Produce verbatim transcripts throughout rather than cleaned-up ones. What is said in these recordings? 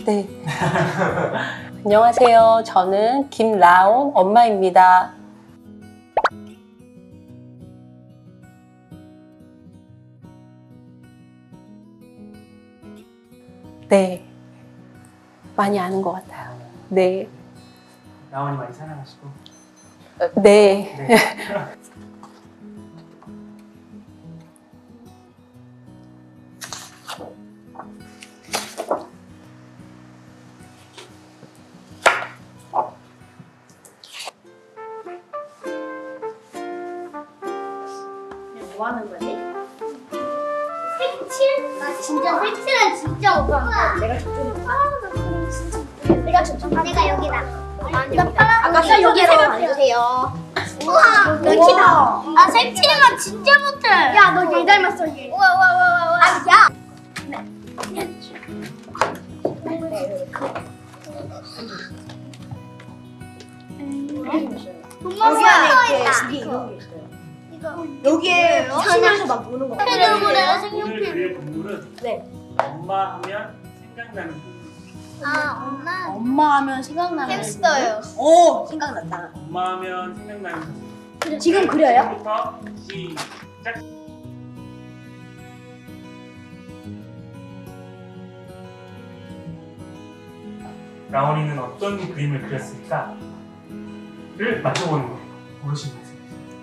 네. 안녕하세요. 저는 김라온 엄마입니다. 네. 많이 아는 것 같아요. 네. 라온이 많이 사랑하시고. 네. 네. 뭐 하는 거지? 색칠? 나 진짜 색칠은 진짜 못한다. 내가 저쪽에 봐. 아, 나 그럼 진짜 못해. 내가 저쪽 내가 여기다. 나 파란 아까 여기로 앉으세요. 우와, 색칠이다. 나 색칠은 진짜 못해. 야, 너 얘 닮았어, 얘. 우와, 우와, 우와, 우와. 아, 야. 네. 엄마가 있다. 여기에 시면서 막 보는 거. 오늘 그릴 동물은 네. 엄마 하면 생각나는 동물. 아, 엄마. 엄마 하면 생각나는. 햄스터요. 오, 생각났다. 엄마 하면 생각나는 동물. 지금 그려요? 지금부터 시작. 라온이는 어떤 그림을 그렸을까? 를 맞춰보는 거예요. 어르신 말씀.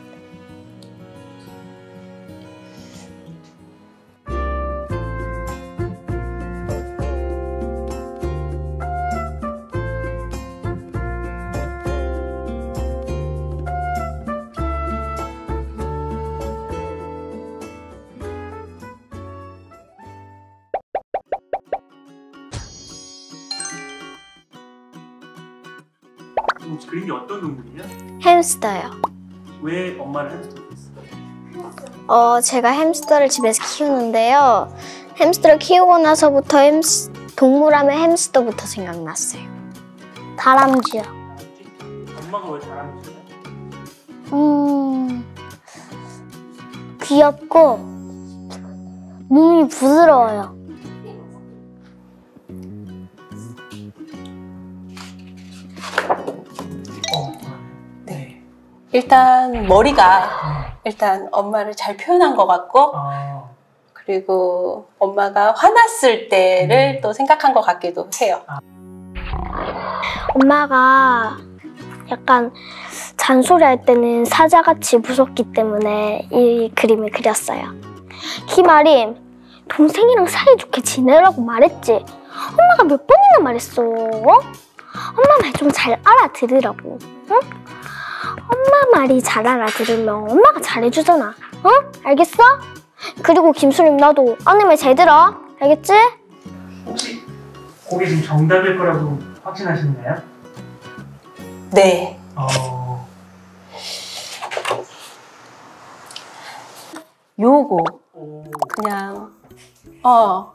그림이 어떤 동물이냐? 햄스터요. 왜 엄마를 햄스터로 했어? 어, 제가 햄스터를 집에서 키우는데요. 햄스터를 키우고 나서부터 햄스, 동물하면 햄스터부터 생각났어요. 다람쥐요. 엄마가 왜 다람쥐야? 음, 귀엽고 몸이 부드러워요. 어, 네. 일단 머리가 일단 엄마를 잘 표현한 것 같고 아, 그리고 엄마가 화났을 때를 음. 또 생각한 것 같기도 해요. 엄마가 약간 잔소리할 때는 사자같이 무섭기 때문에 이 그림을 그렸어요. 희말이 동생이랑 사이좋게 지내라고 말했지. 엄마가 몇 번이나 말했어. 엄마 말 좀 잘 알아들으라고. 응? 엄마 말이 잘 알아들으면 엄마가 잘해주잖아. 응? 알겠어? 그리고 김수림 나도 언니 말 잘 들어. 알겠지? 혹시 그게 지금 정답일 거라고 확신하시나요? 네. 어, 요거 오, 그냥 어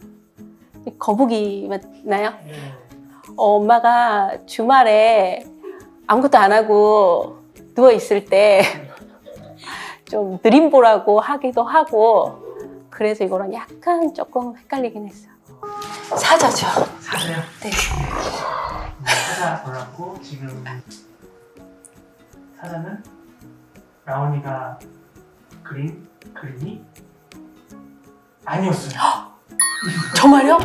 거북이 맞나요? 네. 어, 엄마가 주말에 아무것도 안 하고 누워 있을 때 좀 느림보라고 하기도 하고 그래서 이거랑 약간 조금 헷갈리긴 했어요. 사자죠. 사자요? 네. 사자 골랐고 지금 사자는 라온이가 그린 그림이 아니었어요. 정말요?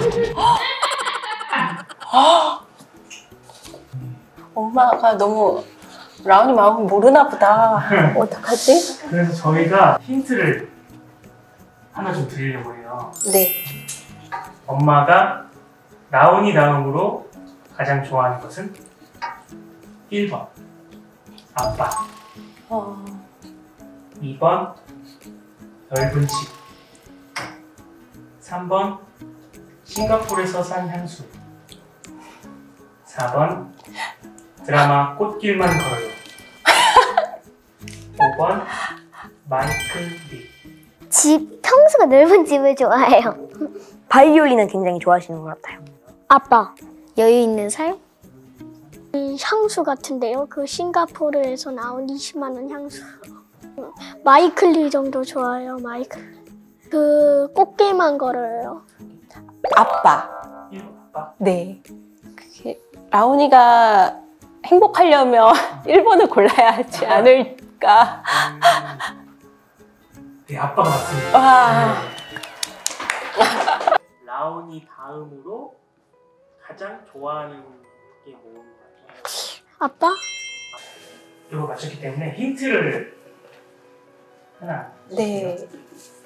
엄마가 너무 라온이 마음을 모르나 보다. 어떡하지? 그래서 저희가 힌트를 하나 좀 드리려고 해요. 네. 엄마가 라온이 다음으로 가장 좋아하는 것은 일 번 아빠, 어, 이 번 넓은 집, 삼 번 싱가포르에서 산 향수, 사 번 드라마 꽃길만 걸어요, 오 번 마이클 리. 집, 평소가 넓은 집을 좋아해요. 바이올린은 굉장히 좋아하시는 것 같아요. 아빠, 여유 있는 삶? 향수 같은데요. 그 싱가포르에서 나온 이십만 원 향수. 마이클 리 정도 좋아요. 마이클. 그 꽃길만 걸어요. 아빠. 일 번 아빠? 네. 그게 라온이가 행복하려면 일 번을 골라야 하지 않을까. 네, 아빠가 맞습니다. 와. 라온이 다음으로 가장 좋아하는 게 뭔가요? 아빠? 이거 맞췄기 때문에 힌트를 하나 네. 주세요.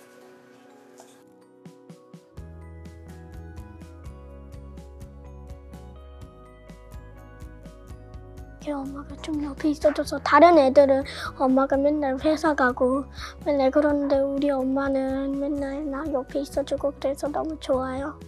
걔 엄마가 좀 옆에 있어줘서 다른 애들은 엄마가 맨날 회사 가고 맨날 그러는데 우리 엄마는 맨날 나 옆에 있어주고 그래서 너무 좋아요.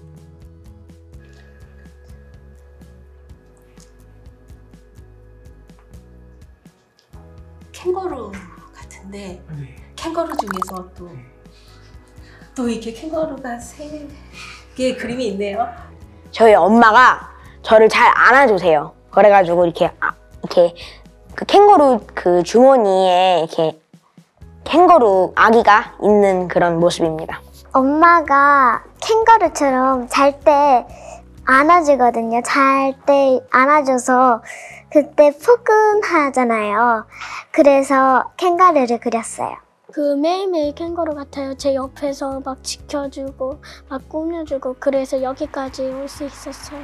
캥거루 같은데 네. 캥거루 중에서 또, 네. 또 이렇게 캥거루가 세 개의 그림이 있네요. 저희 엄마가 저를 잘 안아주세요. 그래가지고 이렇게 아, 이렇게 그 캥거루 그 주머니에 이렇게 캥거루 아기가 있는 그런 모습입니다. 엄마가 캥거루처럼 잘 때 안아주거든요. 잘 때 안아줘서 그때 포근하잖아요. 그래서 캥거루를 그렸어요. 그 매일매일 캥거루 같아요. 제 옆에서 막 지켜주고 막 꾸며주고 그래서 여기까지 올 수 있었어요.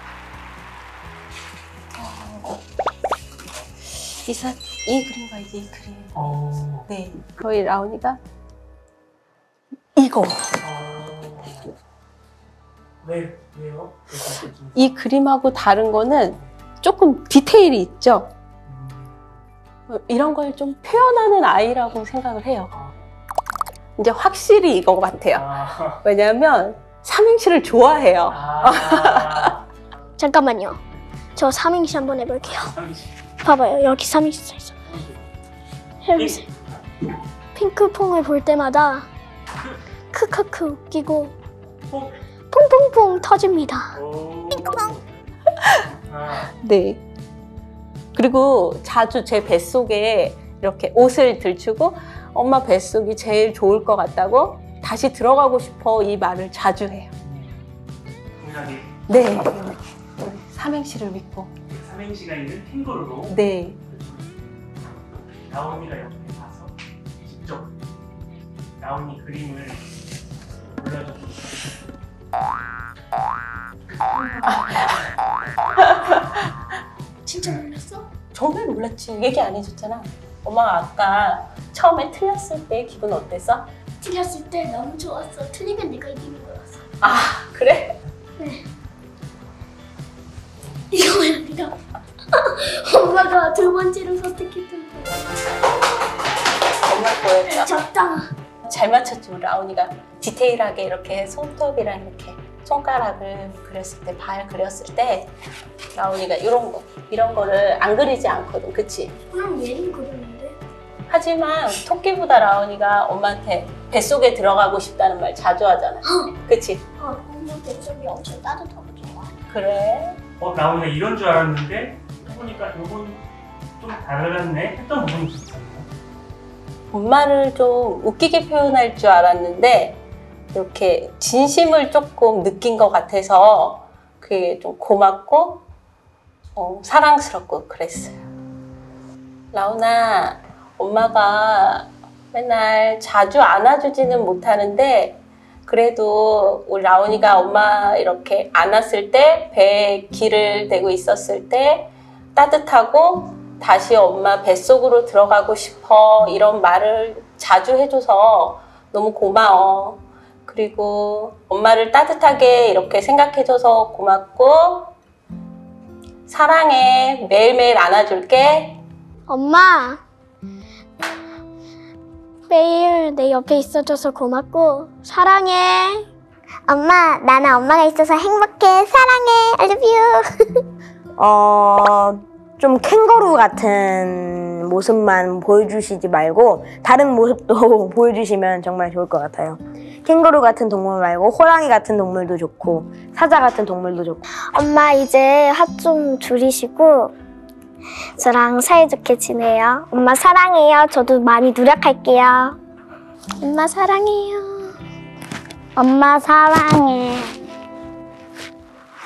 이, 사, 이 그림 봐, 이 그림. 어... 네. 저희 라온이가 이거. 어... 왜, 왜요? 이 그림하고 다른 거는 조금 디테일이 있죠. 음... 이런 걸 좀 표현하는 아이라고 생각을 해요. 이제 확실히 이거 같아요. 아... 왜냐하면 삼행시를 좋아해요. 아... 잠깐만요. 저 삼행시 한번 해볼게요. 삼행시. 봐봐요. 여기 삼행시 써있어. 해보세요. 핑크퐁을 볼 때마다 크크크 웃기고 퐁. 퐁퐁퐁 터집니다. 오... 아... 네. 그리고 자주 제 뱃속에 이렇게 옷을 들추고 엄마 뱃속이 제일 좋을 것 같다고 다시 들어가고 싶어 이 말을 자주 해요. 동일하게 네. 삼행시를 믿고. 삼행시가 있는 캥거루로 네. 라온이가 옆에 가서 직접 라온이 그림을 올려줬어요. 진짜 놀랐어? 정말 몰랐지. 얘기 안 해줬잖아. 엄마가 아까 처음에 틀렸을 때 기분 어땠어? 틀렸을 때 너무 좋았어. 틀리면 내가 이기는 거였어. 아, 그래? 이거야 네가 엄마가 두 번째로 선택했던 거. 정말 보였죠? 적당하. 잘 맞췄죠. 라온이가 디테일하게 이렇게 손톱이랑 이렇게 손가락을 그렸을 때, 발 그렸을 때 라온이가 이런 거, 이런 거를 안 그리지 않거든. 그치? 그럼 얘는 그렸는데? 하지만 토끼보다 라온이가 엄마한테 뱃속에 들어가고 싶다는 말 자주 하잖아. 그치? 어, 엄마 뱃속이 엄청 따뜻하고 좋아. 그래? 어, 라온이가 이런 줄 알았는데 해보니까 이건 좀 달랐네 했던 부분이 있었나요? 엄마를 좀 웃기게 표현할 줄 알았는데 이렇게 진심을 조금 느낀 것 같아서 그게 좀 고맙고 어, 사랑스럽고 그랬어요. 라온아, 엄마가 맨날 자주 안아주지는 못하는데 그래도 우리 라온이가 엄마 이렇게 안았을 때 배에 기를 대고 있었을 때 따뜻하고 다시 엄마 뱃속으로 들어가고 싶어 이런 말을 자주 해줘서 너무 고마워. 그리고 엄마를 따뜻하게 이렇게 생각해줘서 고맙고 사랑해. 매일매일 안아줄게. 엄마 매일 내 옆에 있어줘서 고맙고 사랑해. 엄마, 나는 엄마가 있어서 행복해. 사랑해. I love you. 어, 좀 캥거루 같은 모습만 보여주시지 말고 다른 모습도 보여주시면 정말 좋을 것 같아요. 캥거루 같은 동물 말고 호랑이 같은 동물도 좋고 사자 같은 동물도 좋고. 엄마 이제 화 좀 줄이시고 저랑 사이좋게 지내요. 엄마 사랑해요. 저도 많이 노력할게요. 엄마 사랑해요. 엄마 사랑해.